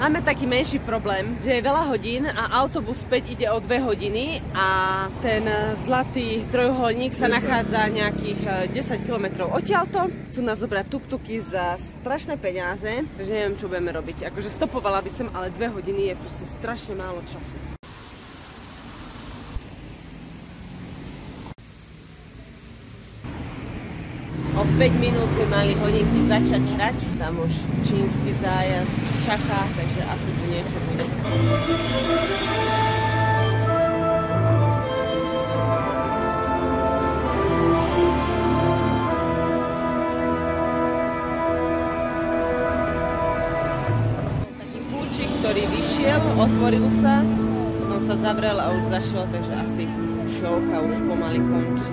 Máme taký menší problém, že je veľa hodín a autobus späť ide o 2 hodiny a ten zlatý trojuholník sa nachádza nejakých 10 km odtiaľto. Chcú nás zobrať tuk-tuky za strašné peniaze, takže neviem, čo budeme robiť. Akože stopovala by som, ale 2 hodiny je proste strašne málo času. O 5 minút by mali hodinky začať hrať. Tam už čínsky zájazd čaká, takže asi tu niečo bude. Taký kľúčik, ktorý vyšiel, otvoril sa, potom sa zavrel a už zašiel, takže asi šovka už pomaly končí.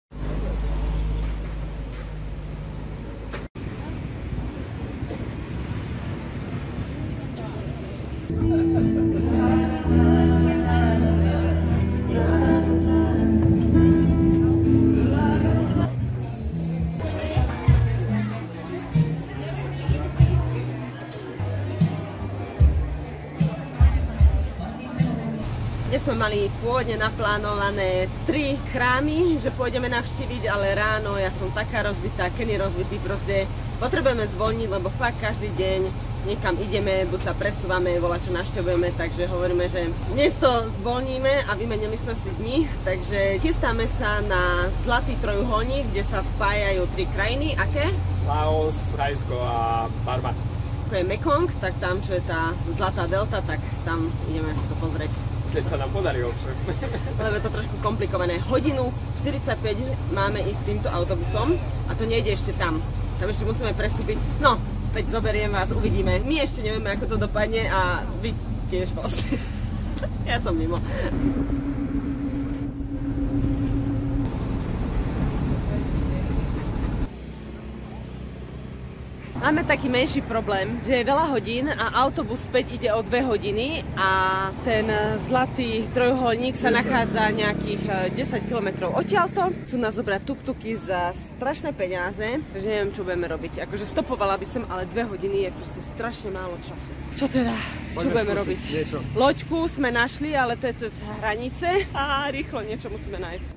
Dnes sme mali pôvodne naplánované 3 chrámy, že pôjdeme navštíviť, ale ráno ja som taká rozbitá, Kenny rozbitý, proste potrebujeme zvolniť, lebo fakt každý deň niekam ideme, buď sa presúvame, volačo navštevujeme, takže hovoríme, že dnes to zvolníme a vymenili sme si dni, takže chystáme sa na Zlatý trojuholník, kde sa spájajú 3 krajiny, aké? Laos, Thajsko a Barma. To je Mekong, tak tam, čo je tá Zlatá delta, tak tam ideme to pozrieť. Keď sa nám podarí ovšem. Lebo je to trošku komplikované. Hodinu 45 máme ísť týmto autobusom a to nejde ešte tam. Tam ešte musíme prestúpiť. No, veď zoberiem vás, uvidíme. My ešte nevieme, ako to dopadne a vy tiež vlastne. Ja som mimo. Máme taký menší problém, že je veľa hodín a autobus späť ide o 2 hodiny a ten zlatý trojuholník sa nachádza nejakých 10 km odtiaľto. Chcú nás zobrať tuk-tuky za strašné peniaze, takže neviem, čo budeme robiť. Akože stopovala by som, ale 2 hodiny je proste strašne málo času. Čo teda? Čo budeme robiť? Niečo. Loďku sme našli, ale to je cez hranice a rýchlo niečo musíme nájsť.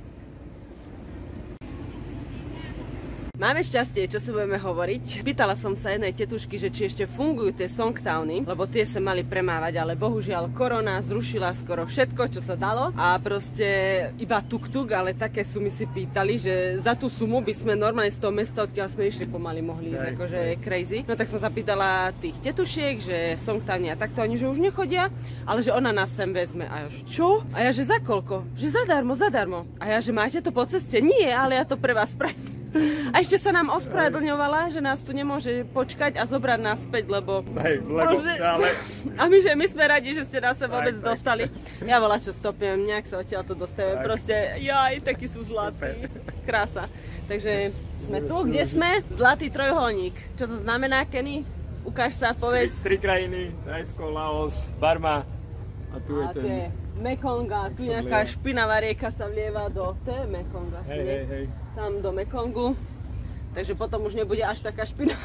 Máme šťastie, čo si budeme hovoriť. Pýtala som sa jednej tetušky, že či ešte fungujú tie Songtowny, lebo tie sa mali premávať, ale bohužiaľ korona zrušila skoro všetko, čo sa dalo a proste iba tuk-tuk, ale také sumy si pýtali, že za tú sumu by sme normálne z toho mesta, odkiaľ sme išli, pomaly mohli ísť, akože je crazy. No tak som sa pýtala tých tetušiek, že Songtowny a takto ani, že už nechodia, ale že ona nás sem vezme. A ja, že čo? A ja, že za koľko? Že zadarmo, zadarmo. A ja, že máte to po ceste? Nie, ale ja to pre vás spravím. A ešte sa nám ospravedlňovala, že nás tu nemôže počkať a zobrať nás späť, lebo... Ale... A my sme radi, že ste nás sa vôbec dostali. Ja volačo stopiem, nejak sa odtiaľ to dostavím. Proste, jaj, takí sú zlatí. Krása. Takže sme tu, kde sme? Zlatý trojuholník. Čo to znamená, Kenny? Ukáž sa, povedz. 3 krajiny, Thajsko, Laos, Barma a tu je ten... Mekong a tu nejaká špinavá rieka sa vlieva do... To je Mekong asi, hej. Tam do Mekongu. Takže potom už nebude až taká špinavá.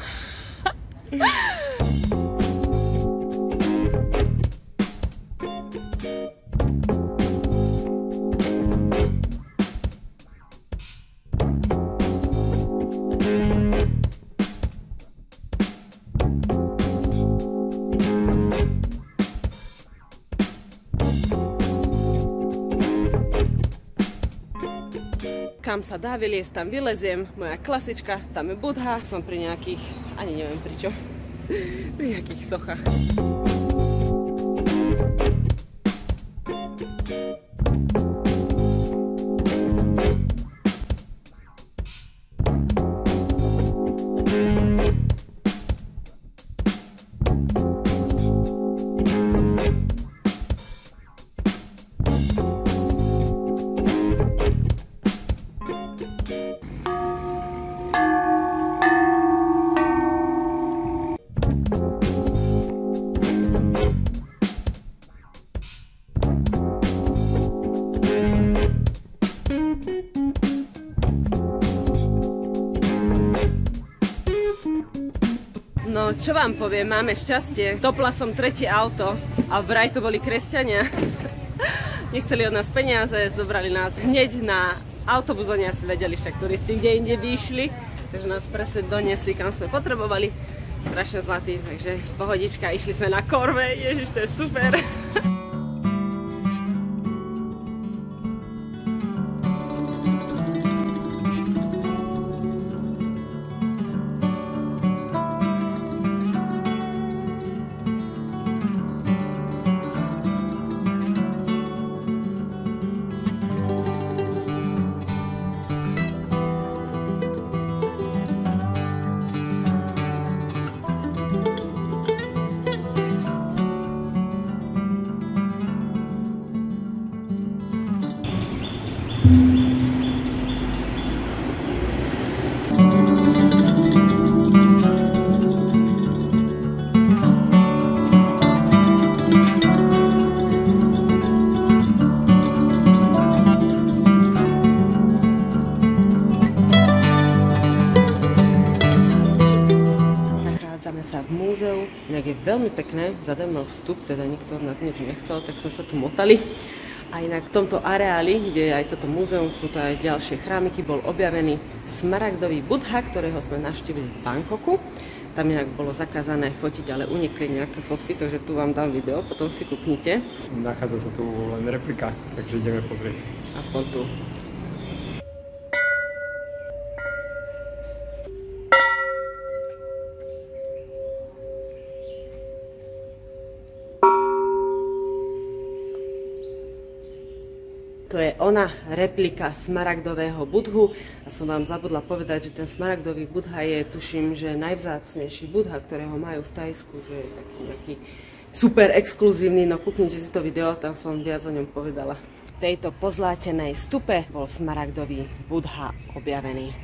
Kam sa dá vyliesť, tam vyleziem. Moja klasička, tam je Budha. Som pri nejakých, ani neviem pri čo, pri nejakých sochách. Čo vám poviem, máme šťastie. Topla som tretie auto a vraj to boli kresťania. Nechceli od nás peniaze, zobrali nás hneď na autobus, oni asi vedeli, však turisti kde inde by išli. Takže nás presne doniesli, kam sme potrebovali. Strašne zlatý, takže pohodička, išli sme na korve, ježiš, to je super. Inak je veľmi pekné, zadarmo vstup, teda nikto od nás nič nechcel, tak sme sa tu motali. A inak v tomto areáli, kde je aj toto múzeum, sú to aj ďalšie chrámiky, bol objavený smaragdový Buddha, ktorého sme navštívili v Bangkoku. Tam inak bolo zakázané fotiť, ale unikli nejaké fotky, takže tu vám dám video, potom si kúknite. Nachádza sa tu len replika, takže ideme pozrieť. Aspoň tu. To je ona, replika smaragdového Budhu. A som vám zabudla povedať, že ten smaragdový Buddha je, tuším, že najvzácnejší Buddha, ktorého majú v Thajsku, že je taký nejaký super exkluzívny. No kúknite si to video, tam som viac o ňom povedala. V tejto pozlátenej stupe bol smaragdový Buddha objavený.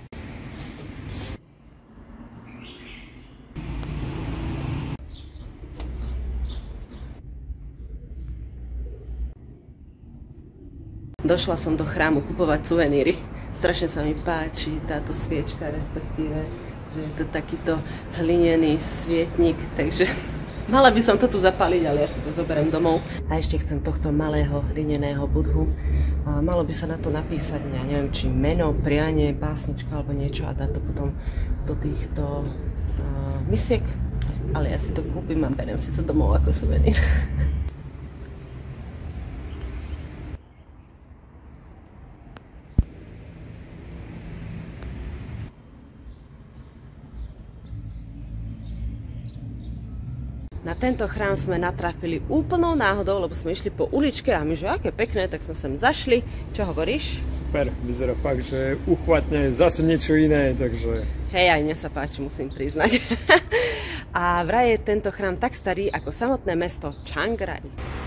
Došla som do chrámu kupovať suveníry. Strašne sa mi páči táto sviečka, respektíve, že je to takýto hlinený svietnik, takže mala by som to tu zapáliť, ale ja si to zoberiem domov. A ešte chcem tohto malého hlineného Budhu. A malo by sa na to napísať, ja neviem, či meno, prianie, básnička alebo niečo a dať to potom do týchto misiek. Ale ja si to kúpim a beriem si to domov ako suvenír. Na tento chrám sme natrafili úplnou náhodou, lebo sme išli po uličke a my, že aké pekné, tak sme sem zašli. Čo hovoríš? Super, vyzerá fakt, že uchvatne zase niečo iné, takže... Hej, aj mne sa páči, musím priznať. A vraj je tento chrám tak starý ako samotné mesto Chiang Rai.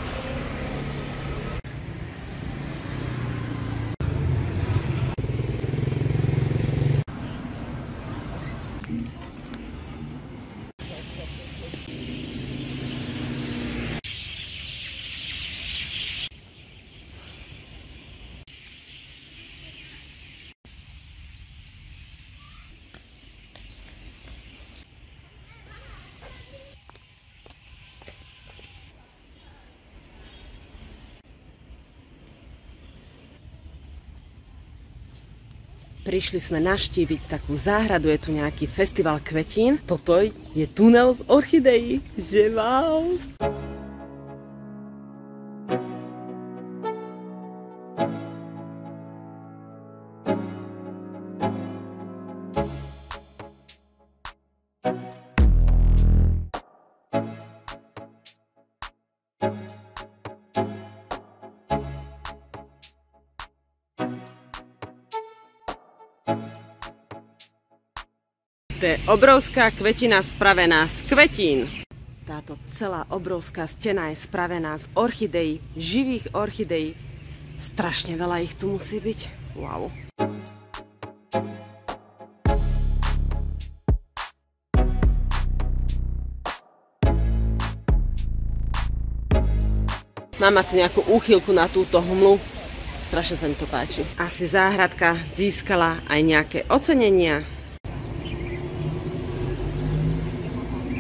Prišli sme navštíviť takú záhradu, je tu nejaký festival kvetín. Toto je tunel z orchideí, že wow! To je obrovská kvetina spravená z kvetín. Táto celá obrovská stena je spravená z orchideí, živých orchideí. Strašne veľa ich tu musí byť. Wow. Mám asi nejakú úchylku na túto hmlu. Strašne sa mi to páči. Asi záhradka získala aj nejaké ocenenia.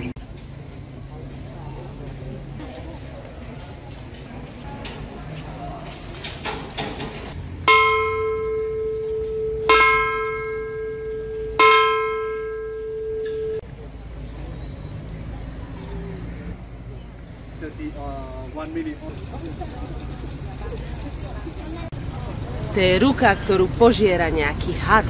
1 minute. To je ruka, ktorú požiera nejaký had.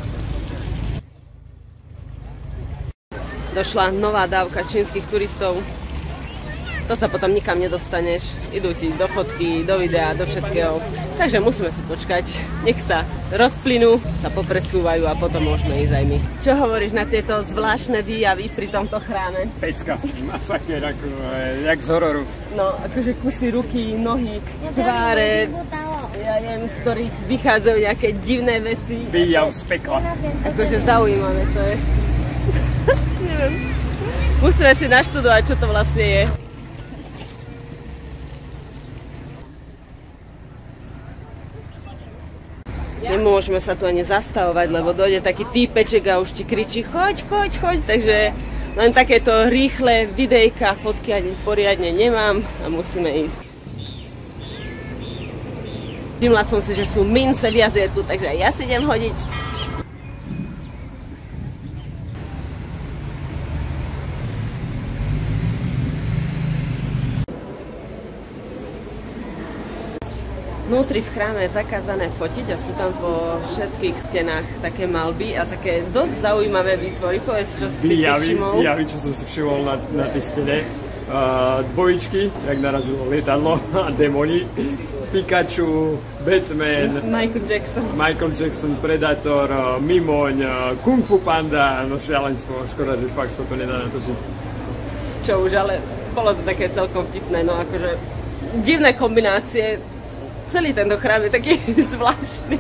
Došla nová dávka čínskych turistov. To sa potom nikam nedostaneš. Idú ti do fotky, do videa, do všetkého. Takže musíme si počkať. Nech sa rozplynú, sa popresúvajú a potom môžeme ísť aj my. Čo hovoríš na tieto zvláštne výjavy pri tomto chráme? Pecka, masaker, ako, jak z hororu. No, akože kusy ruky, nohy, tváre, ja neviem, z ktorých vychádzajú nejaké divné veci. Výjav z pekla. Akože zaujímavé to je. Neviem. Musíme si naštudovať, čo to vlastne je. Nemôžeme sa tu ani zastavovať, lebo dojde taký týpeček a už ti kričí choď, choď, choď, takže len takéto rýchle videjka, fotky ani poriadne nemám a musíme ísť. Všimla som si, že sú mince v jazierku, takže aj ja si idem hodiť. Vnútri v chráme je zakázané fotiť a sú tam po všetkých stenách také malby a také dosť zaujímavé výtvory. Povedz, čo si všimol. Výjavy, čo som si všimol na tej stene. Dvojičky, jak narazilo lietadlo a démoni. Pikachu, Batman, Michael Jackson, Predator, Mimoň, Kung Fu Panda, no šialenstvo. Škoda, že fakt sa to nedá natočiť. Čo už, ale bolo to také celkom vtipné, no akože divné kombinácie. Celý tento chrám je taký zvláštny.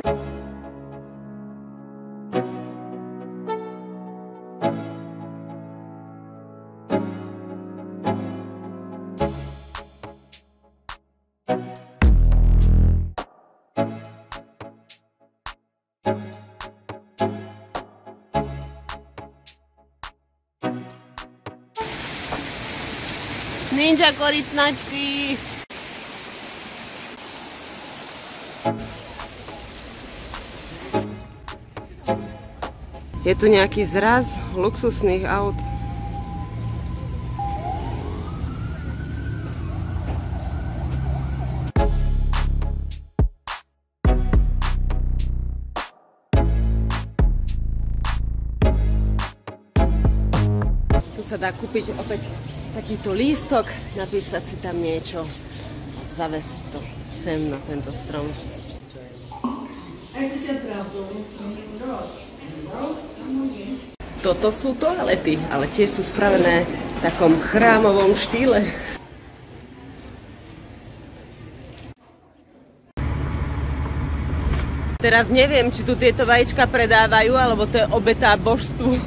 Ninja korytnačky. Je tu nejaký zraz luxusných aut. Tu sa dá kúpiť opäť takýto lístok, napísať si tam niečo a zavesiť to sem na tento strom. Toto sú toalety, ale tiež sú spravené v takom chrámovom štýle. Teraz neviem, či tu tieto vajíčka predávajú, alebo to je obetá božstvu.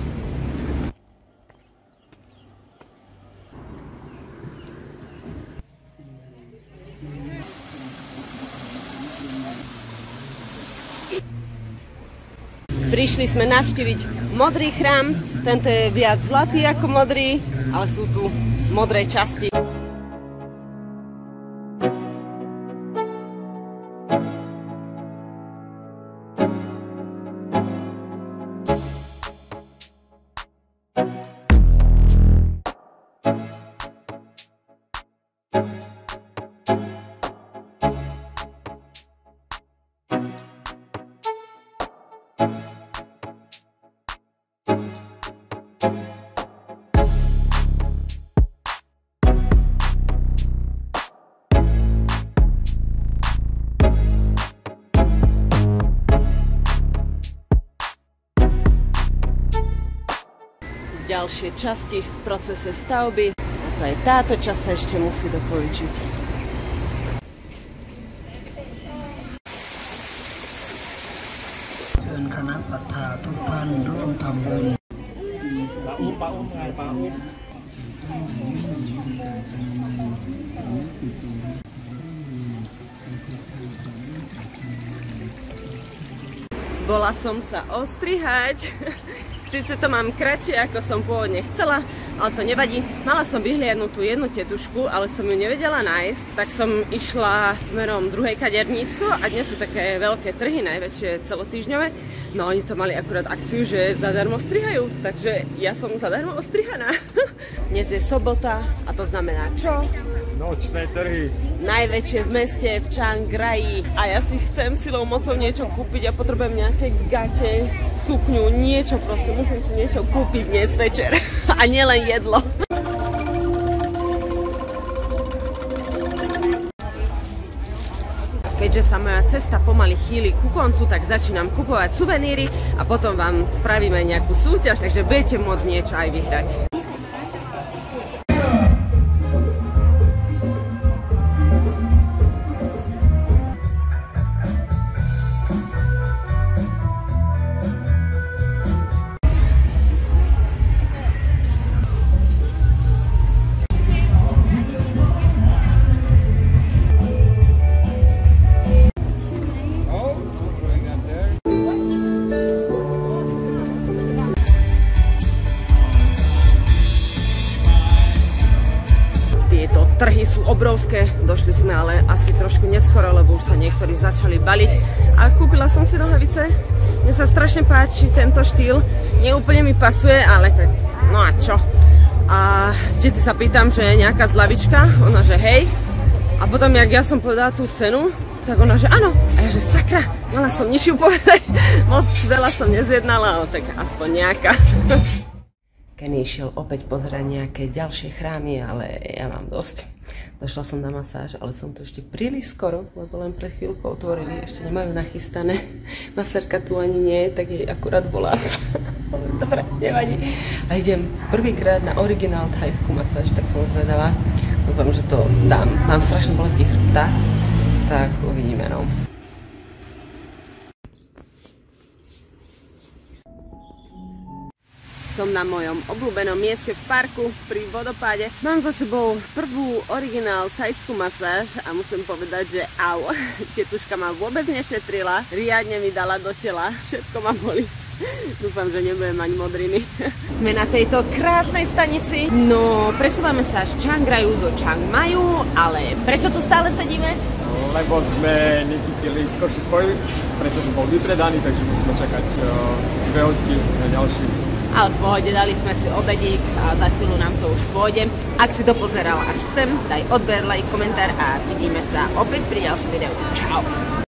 Prišli sme navštíviť modrý chrám, tento je viac zlatý ako modrý, ale sú tu modré časti. Ďalšie časti v procese stavby. A to aj táto časť sa ešte musí dokončiť. Bola som sa ostrihať. Sice to mám kratšie, ako som pôvodne chcela, Ale to nevadí. Mala som vyhliadnúť tú jednu tetušku, ale som ju nevedela nájsť, tak som išla smerom druhej kaderníctvo a dnes sú také veľké trhy, najväčšie celotýždňové. No oni to mali akurát akciu, že zadarmo strihajú, takže ja som zadarmo ostrihaná. Dnes je sobota a to znamená čo? Nočné trhy. Najväčšie v meste, v Chiang Rai. A ja si chcem silou mocou niečo kúpiť a potrebujem nejaké gate, sukňu, niečo proste. Musím si niečo kúpiť dnes večer. A nielen jedlo. Keďže sa moja cesta pomaly chýli ku koncu, tak začínam kupovať suveníry a potom vám spravíme nejakú súťaž, takže budete môcť niečo aj vyhrať. Trhy sú obrovské, došli sme ale asi trošku neskoro, lebo už sa niektorí začali baliť. A kúpila som si nohavice. Mne sa strašne páči tento štýl. Neúplne mi pasuje, ale tak no a čo? A deti sa pýtam, že je nejaká zľavička, ona že hej. A potom, jak ja som povedala tú cenu, tak ona že áno. A ja že sakra, mala som nižšiu povedať. Moc veľa som nezjednala, ale tak aspoň nejaká. Kenny išiel opäť pozerať nejaké ďalšie chrámy, ale ja mám dosť. Došla som na masáž, ale som to ešte príliš skoro, lebo len pred chvíľkou otvorili, ešte nemajú nachystané. Masérka tu ani nie je, tak jej akurát volá. Dobre, nevadí. A idem prvýkrát na originál thajskú masáž, tak som zvedavá. Dúfam, že to dám. Mám strašné bolesti chrbta, tak uvidíme, no. Som na mojom obľúbenom mieste v parku pri vodopáde. Mám za sebou prvú originál thajskú masáž a musím povedať, že au, tetuška ma vôbec nešetrila, riadne mi dala do tela, všetko ma boli. Dúfam, že nebudem mať modriny. Sme na tejto krásnej stanici, no presúvame sa z Chiang Raiu do Chiang Maiu, ale prečo tu stále sedíme? Lebo sme nechytili skorší spoj, pretože bol vypredaný, takže musíme čakať 2 hodiny na ďalší. Ale v pohode, dali sme si obedík a za chvíľu nám to už pôjde. Ak si to pozeral až sem, daj odber, like, komentár a vidíme sa opäť pri ďalšom videu. Čau!